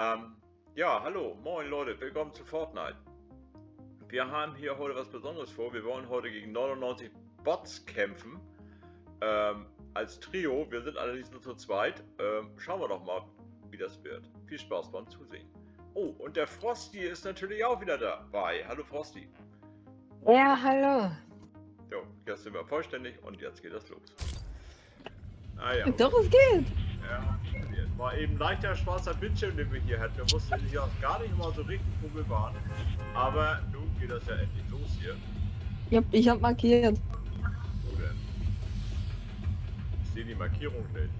Ähm, ja, hallo, moin Leute, willkommen zu Fortnite. Wir haben hier heute was Besonderes vor. Wir wollen heute gegen 99 Bots kämpfen. Als Trio, wir sind allerdings nur zu zweit. Schauen wir doch mal, wie das wird. Viel Spaß beim Zusehen. Oh, und der Frosty ist natürlich auch wieder dabei. Hallo Frosty. Ja, hallo. Jo, jetzt sind wir vollständig und jetzt geht das los. Ah ja, Doch, okay. es geht. Ja, es war eben leichter schwarzer Bildschirm, den wir hier hatten. Wir wussten ja gar nicht mal so richtig, wo wir waren. Aber nun geht das ja endlich los hier. Ich hab markiert. Wo denn? Ich sehe die Markierung nicht.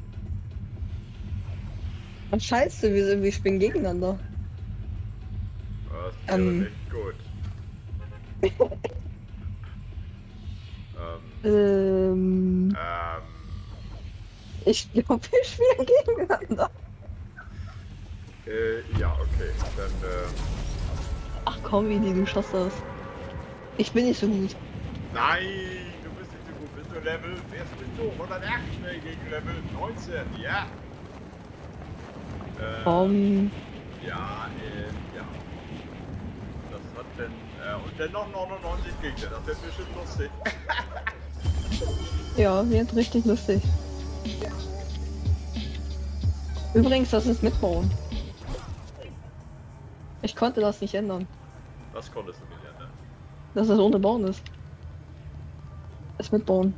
Was scheiße, wir spielen gegeneinander. Das wäre nicht gut. Ähm, Ähm, ich glaube, wir spielen gegeneinander. ja, okay. Dann, Ach komm, Vidi, du schaffst das. Ich bin nicht so gut. nein, du bist nicht so gut. Bist du Level, jetzt bist du 108 schnell gegen Level 19, ja. Ja, ja. Das hat dann, und dann noch 99 Gegner, das wird bestimmt lustig. Ja, wird richtig lustig. Übrigens, das ist Mitbauen. Ich konnte das nicht ändern, Das konntest du nicht ändern. dass es ohne Bauen ist. Es Mitbauen.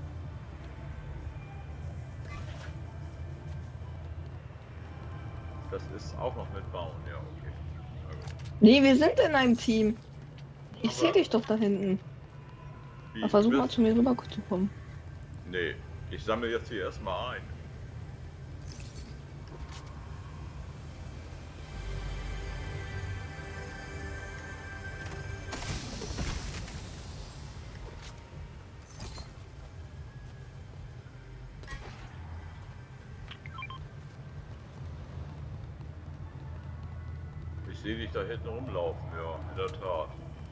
Das ist auch noch mit Bauen, ja, okay. Na gut. Nee, wir sind in einem Team. Ich sehe Aber dich doch da hinten. wie, Aber du versuch mal bist? zu mir rüber zu kommen. Nee, ich sammle jetzt hier erstmal ein. Ich sehe dich da hinten rumlaufen, ja, in der Tat.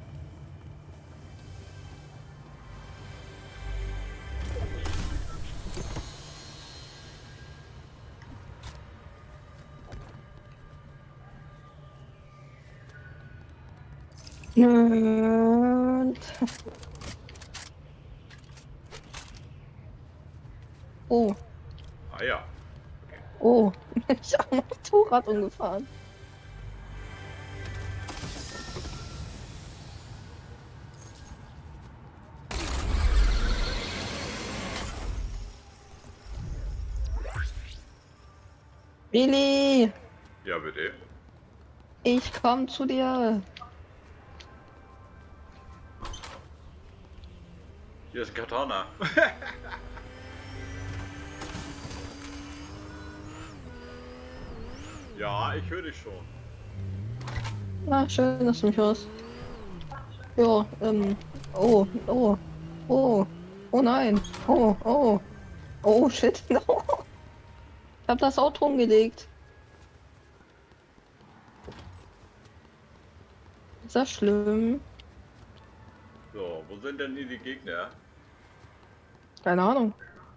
Und... Oh, Ah ja. oh. Ich habe noch Motorrad umgefahren. Billy, Ja, bitte. ich komm zu dir. Hier ist ein Katana. Ja, ich höre dich schon. Na, schön, dass du mich hörst. Ja, oh, oh, oh, oh nein, oh, shit, no. Ich hab das Auto umgelegt. Ist das schlimm? So, wo sind denn hier die Gegner? Keine Ahnung.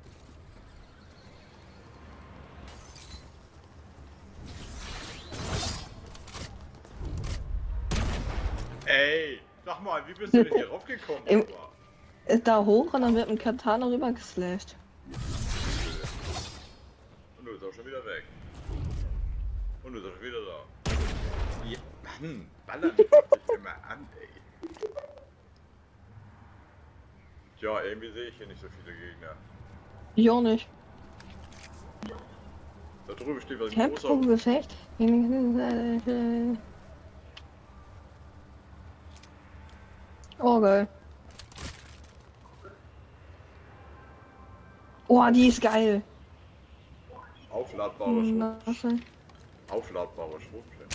Ey, sag mal, wie bist du denn hier raufgekommen? Im- Aber? Da hoch und dann wird ein Katana rüber geslasht. Und du bist auch schon wieder weg. Und du bist auch schon wieder da. Ja, Mann, ballern die sich immer an, ey. Tja, irgendwie sehe ich hier nicht so viele Gegner. Ich auch nicht. Da drüben steht was Tempo großer. Gefecht. Oh, geil. Oh, die ist geil. Aufladbare Was? Aufladbare Schrotflinte.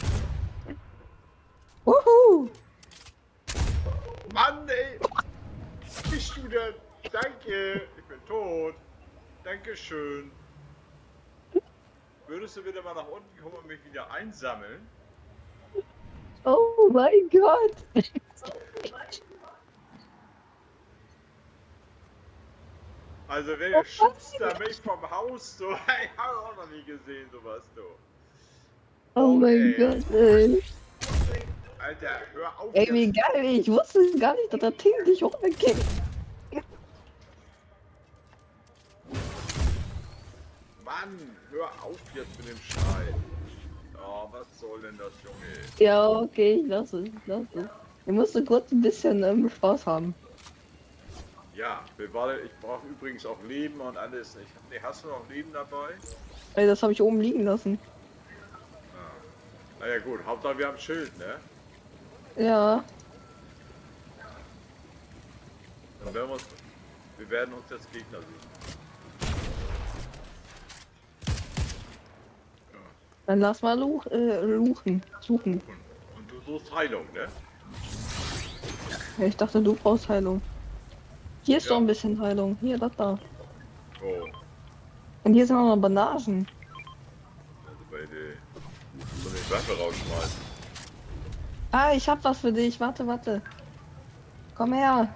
Wuhu! Mann, ey! Was bist du denn? Danke! Ich bin tot. Dankeschön. Würdest du wieder mal nach unten kommen und mich wieder einsammeln? Oh mein Gott! Also wer schubst da mich vom Haus so? Ich habe auch noch nie gesehen sowas, du. Oh mein ey. Gott, ey. Alter, hör auf Ey, wie jetzt. geil, ich wusste gar nicht, dass das Ding dich hochgeht. Mann, hör auf jetzt mit dem Scheiß. Oh, was soll denn das, Junge? Ja, okay, ich lass es, ich lass es. Ich musste kurz ein bisschen Spaß haben. Ja, ich brauche übrigens auch Leben und alles. Nee, hast du noch Leben dabei? Ey, das habe ich oben liegen lassen. Naja gut, Hauptsache wir haben ein Schild, ne? Ja, Dann wir werden uns jetzt Gegner suchen. dann lass mal suchen. Und du suchst Heilung, ne? Ja, ich dachte, du brauchst Heilung. Hier ist Ja. doch ein bisschen Heilung. Hier, das da. Oh, Und hier sind auch noch Bandagen. also bei der so eine Waffe rausschmeißen. Ah, ich hab was für dich. Warte, warte. Komm her.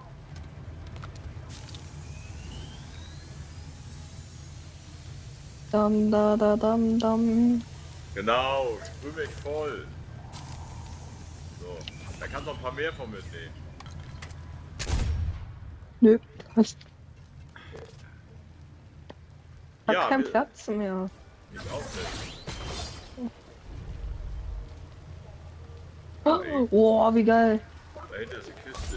Dam, da, da, dam, dam. Genau, sprüh mich voll. So, da kannst du noch ein paar mehr von mitnehmen. Nö, hast Ja, keinen Platz mehr. ich auch nicht. Oh, wow, wie geil. Da hinten ist eine Kiste.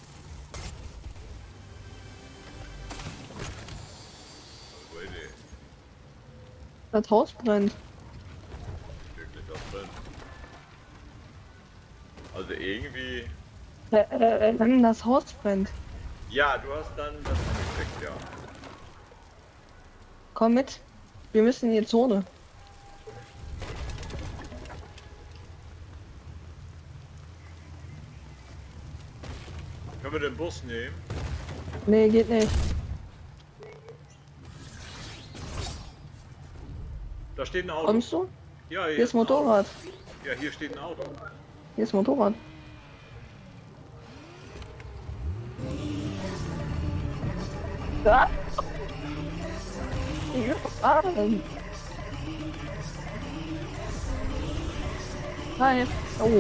Also, nee, Das Haus brennt. wirklich was drin. Also irgendwie. Das Haus brennt. Ja, du hast dann das gekriegt, ja. Komm mit. Wir müssen in die Zone. Können wir den Bus nehmen? Nee, geht nicht. Da steht ein Auto. Kommst du? Ja, Hier ist ein Auto. Motorrad. Ja, hier steht ein Auto. Hier ist Motorrad. Ah! Ich will fahren. Hi. Oh.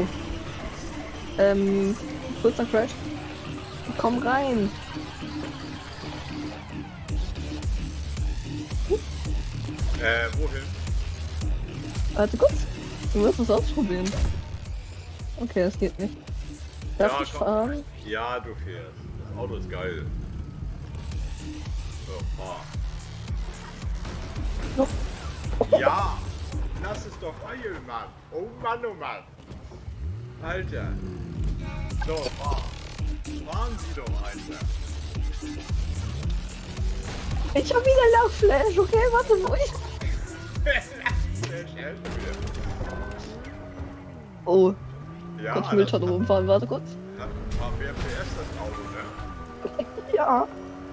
Kurzer Crash. Komm rein. Wohin? Warte kurz. Du musst es ausprobieren. Okay, das geht nicht. Darf Ja, ich komm. fahren? Ja, du fährst. Das Auto ist geil. So, fahr. No. Ja! Lass es doch eilen, Mann. Oh Mann, oh Mann. Alter. So, fahr. Fahren Sie doch einfach. Ich hab wieder Lachflash. Okay, warte, wo ich... Der schnell wieder. Oh, Ja, kurz Mülltonne rumfahren. Warte kurz. hat ein paar mehr PS das Auto, ne? Ja.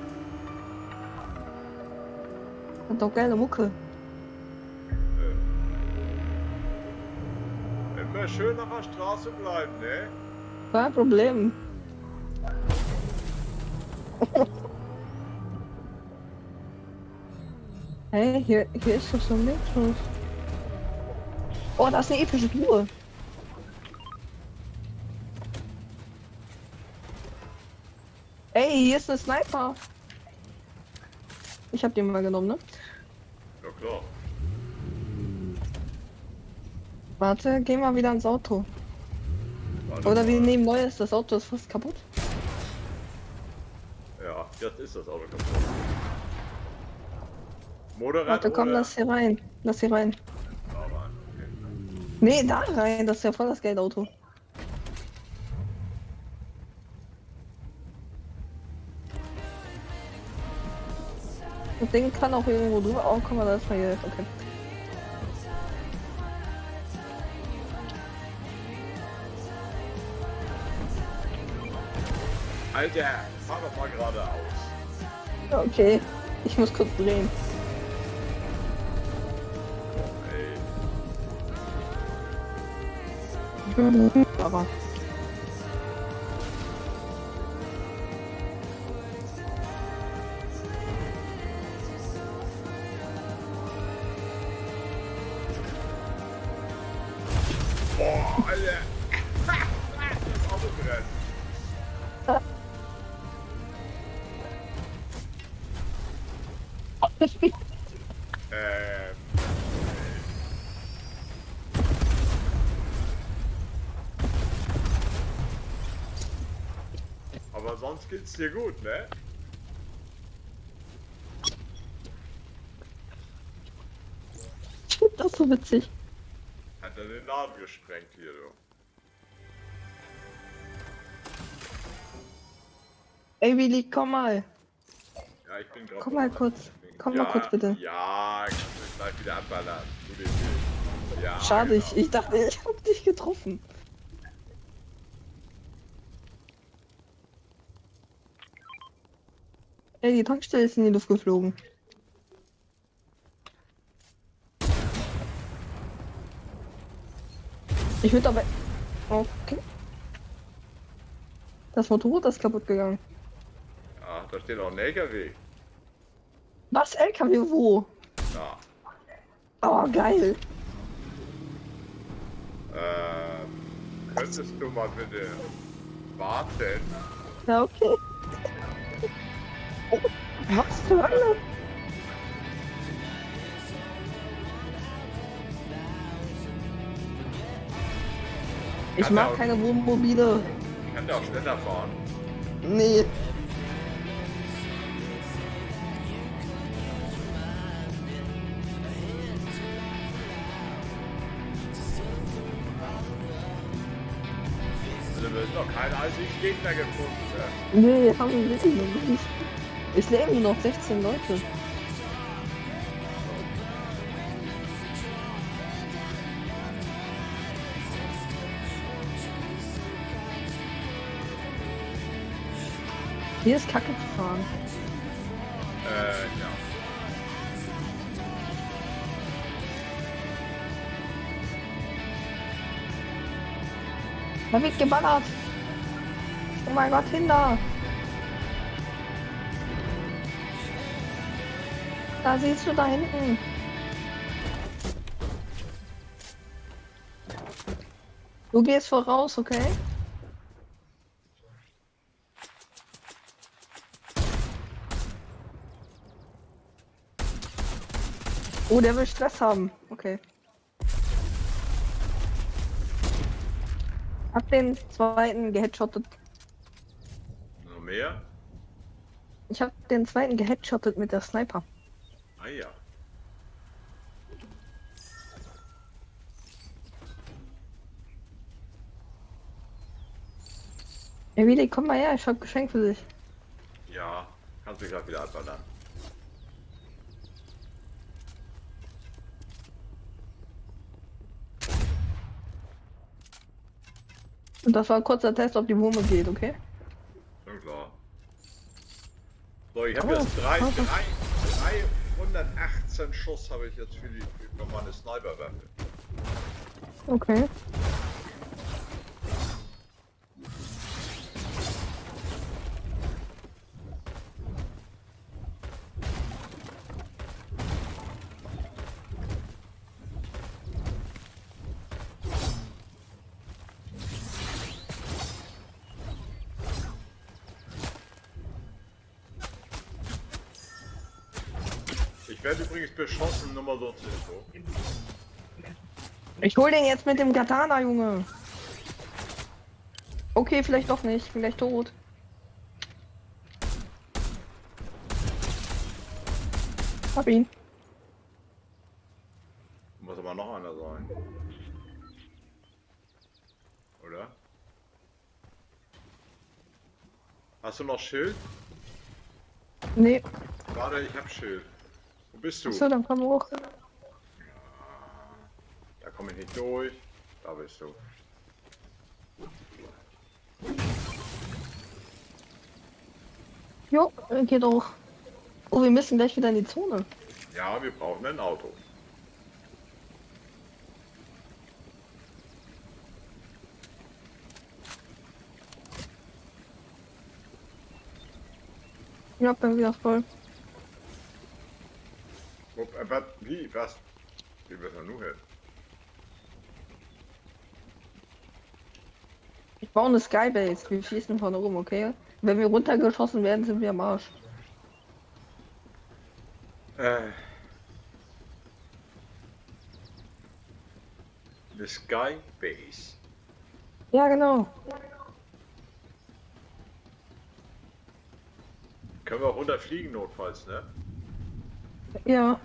Hat doch geile Mucke. Immer schön auf der Straße bleiben, ne? Kein Problem. Hey, hier ist doch so ein Metros. Oh, da ist eine epische Truhe. Ey, hier ist ein Sniper. Ich hab den mal genommen, ne? Ja klar. Warte, geh mal wieder ins Auto. Warte Oder mal. wir nehmen neues, das Auto ist fast kaputt. Ja, jetzt ist das Auto kaputt. Motorrad Warte, komm, oder? lass hier rein. Lass hier rein. Da rein, okay. Nee, da rein, das ist ja voll das Geldauto. Das Ding kann auch irgendwo drüber. Oh, guck mal, da ist mal hier. Okay. Alter, fahr doch mal geradeaus. Okay, ich muss kurz drehen. Ey, Aber Ähm. Aber sonst geht's dir gut, ne? Ich find das so witzig. Hat er den Laden gesprengt hier, du. Ey, Willi, komm mal. Ja, ich bin gerade. Komm mal kurz. Komm mal kurz, bitte. Ja, kannst du gleich wieder abballern. Gute Idee. Ja, Schade, genau. ich dachte, ich hab dich getroffen. Ey, die Tankstelle ist in die Luft geflogen. Ich würde aber... Okay. Das Motorrad ist kaputt gegangen. Ja, da steht auch ein LKW. Was? LKW wo? Ja. Oh, geil. Könntest du mal bitte warten? Ja, okay. Oh, was zur Hölle? Ich Kann mag der auch- keine Wohnmobile. Kann der auch schneller fahren? Nee. Also wir haben noch keinen einzigen Gegner gefunden. Ne? Nee, haben wir wirklich noch nicht. Es leben nur noch 16 Leute. Hier ist Kacke zu fahren. Ja. Da wird geballert. Oh mein Gott, hinter. Da siehst du da hinten. Du gehst voraus, okay? Oh, der will Stress haben. Okay. Hab den zweiten geheadshottet. Noch mehr? Ich hab den zweiten geheadshottet mit der Sniper. Ah ja. Ey, Willi, komm mal her, ich hab Geschenk für dich. Ja, kannst du gleich wieder abballern. Und das war ein kurzer Test, ob die Wumme geht, okay? Schon klar. So, ich habe Oh, jetzt oh. 318 Schuss habe ich jetzt für meine Sniperwaffe. Okay. Ich werde übrigens beschossen, nur mal so zur Info. Ich hol den jetzt mit dem Katana, Junge. Okay, vielleicht doch nicht. Vielleicht tot. Hab ihn. Muss aber noch einer sein. Oder? Hast du noch Schild? Nee. Warte, ich hab Schild. Wo bist du? Achso, dann komm hoch. Da komme ich nicht durch. Da bist du. Jo, geht doch. Oh, wir müssen gleich wieder in die Zone. Ja, wir brauchen ein Auto. Ja, bin wieder voll. Wie? Was? Wie wird man nur hin? Ich baue eine Skybase. Wir schießen von oben, okay? Wenn wir runtergeschossen werden, sind wir am Arsch. The Sky Base. Ja, genau. Können wir auch runterfliegen notfalls, ne? Ja.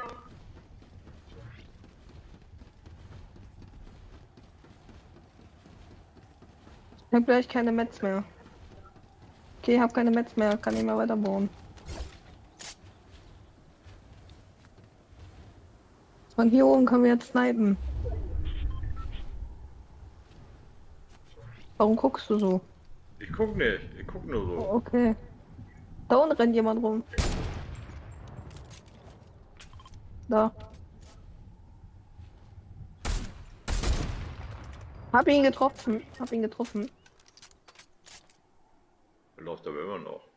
Ich hab gleich keine Mets mehr. Okay, ich hab keine Mets mehr, kann nicht mehr weiter bauen. Von hier oben können wir jetzt snipen. Warum guckst du so? Ich guck nicht, ich guck nur so. Okay. Da unten rennt jemand rum. Da. Hab ihn getroffen. Hab ihn getroffen. Er läuft aber immer noch.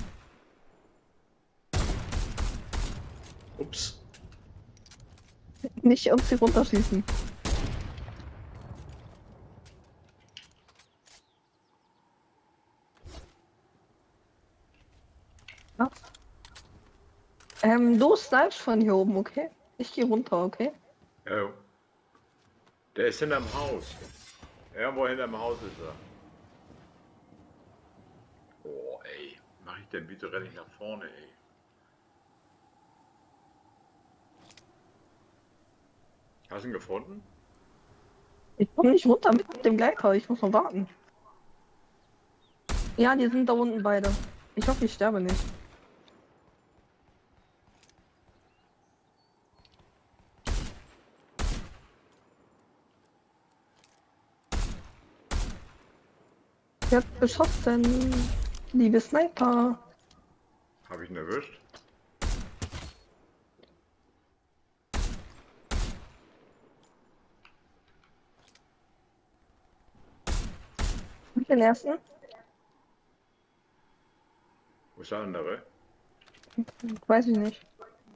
Ups. Nicht auf sie runterschießen. Ja. Du snipest von hier oben, okay? Ich geh runter, okay? Ja. Der ist hinterm Haus. Irgendwo hinterm Haus ist er. Oh ey, mach ich denn bitte renne ich nach vorne, ey. Hast du ihn gefunden? Ich komm nicht runter mit dem Gleiter, ich muss noch warten. Ja, die sind da unten beide. Ich hoffe, ich sterbe nicht. Ich hab beschossen. Liebe Sniper. Hab ich ihn erwischt? Mit den ersten? Wo ist der andere? Weiß ich nicht.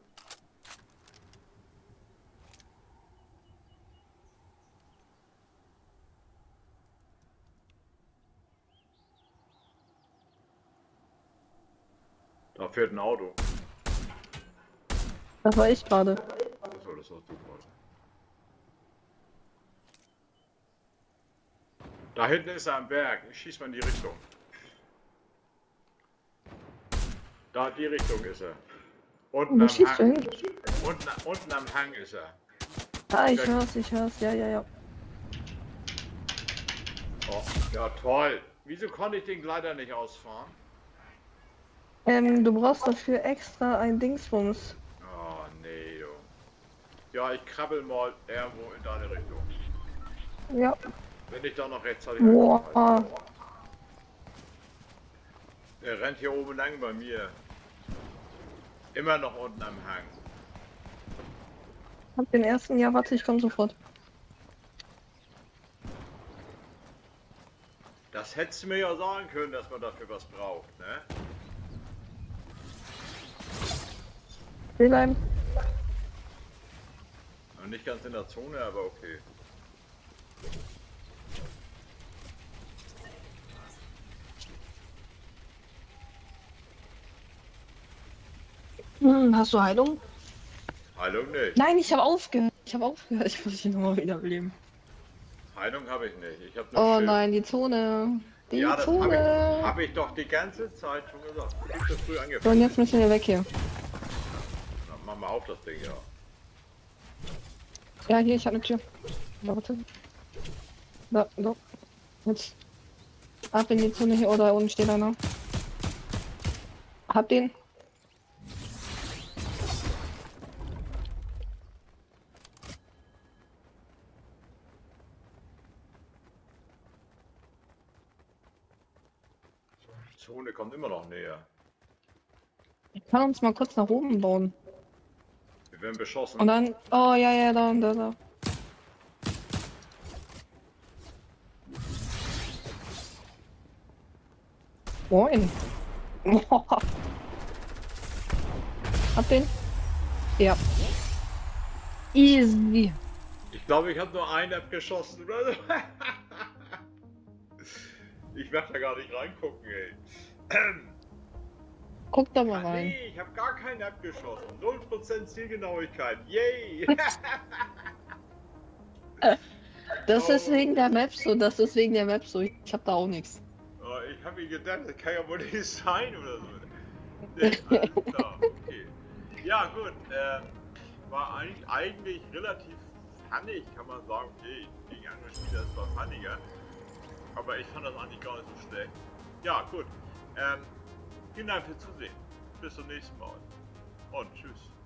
Da fährt ein Auto. Das war ich gerade. Achso, das warst du gerade. Da hinten ist er am Berg. Ich schieß mal in die Richtung. Da in die Richtung ist er. Unten Wo am schießt du Hang. hin? Unten am Hang ist er. Ah, ich hör's, ich hör's. Ja, ja, ja. Oh, ja toll. Wieso konnte ich den Gleiter nicht ausfahren? Du brauchst dafür extra ein Dingsbums. Oh nee, du. Ja, ich krabbel mal irgendwo in deine Richtung. Ja. Wenn ich da noch rechtzeitig Boah. ankomme. Er rennt hier oben lang bei mir. Immer noch unten am Hang. Hab den ersten. Ja, warte, ich komm sofort. Das hättest du mir ja sagen können, dass man dafür was braucht, ne? Will bleiben. Und nicht ganz in der Zone, aber okay. Hast du Heilung? Heilung nicht. Nein, ich habe aufgehört. Ich habe aufgehört. Ich muss dich nochmal wiederbeleben. Heilung habe ich nicht. Ich habe nur Oh Schild. nein, die Zone. Die Ja, das Zone. hab ich doch die ganze Zeit schon gesagt. Du bist so früh So, und angefangen. jetzt müssen wir weg hier. Na, mach mal auf das Ding, ja. Ja, hier, ich habe eine Tür. Warte. Da, da. Jetzt. Ab in die Zone hier. Oh, da unten steht einer. Hab den. Die Zone kommt immer noch näher. Ich kann uns mal kurz nach oben bauen. Wir werden beschossen. Und dann. Oh, ja, ja, da und da, da. Moin. Hab den. Ja. Easy. Ich glaube, ich habe nur einen abgeschossen. Oder? Ich werde da gar nicht reingucken, ey. Guck da mal Ah, rein. nee, ich habe gar keinen abgeschossen. 0% Zielgenauigkeit. Yay! Das ist Oh. wegen der Map so, das ist wegen der Map so. Ich hab da auch nichts. Oh, ich habe mir gedacht, das kann ja wohl nicht sein oder so. Nee, alles klar, okay. Ja, gut, war eigentlich relativ funny, kann man sagen. Okay, gegen andere Spieler ist zwar funniger, aber ich fand das eigentlich gar nicht so schlecht. Ja, gut. Vielen Dank fürs Zusehen. Bis zum nächsten Mal. Und tschüss.